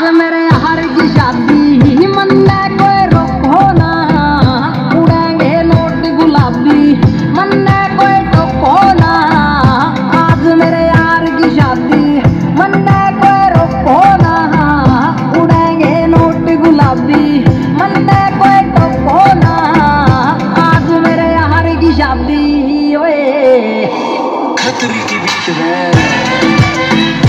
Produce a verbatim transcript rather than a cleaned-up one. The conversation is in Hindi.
मेरे यार की शादी मन्ने कोई रोको ना, उड़ेंगे नोट गुलाबी मन्ने कोई टोको ना। आज मेरे यार की शादी मन्ने कोई रोको ना, उड़ेंगे नोट गुलाबी मन्ने कोई टोको ना। आज मेरे यार की शादी ओए खतरे के बीच में